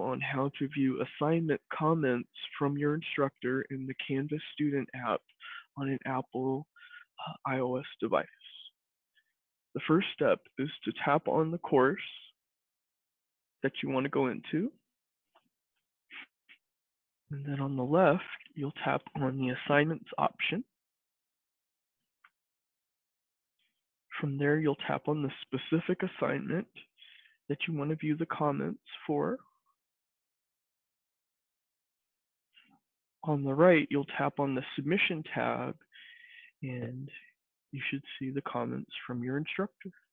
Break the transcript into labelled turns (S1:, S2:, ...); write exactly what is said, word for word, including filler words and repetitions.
S1: on how to view assignment comments from your instructor in the Canvas Student app on an Apple uh, iOS device. The first step is to tap on the course that you want to go into. And then on the left, you'll tap on the assignments option. From there, you'll tap on the specific assignment that you want to view the comments for. On the right, you'll tap on the submission tab, and you should see the comments from your instructor.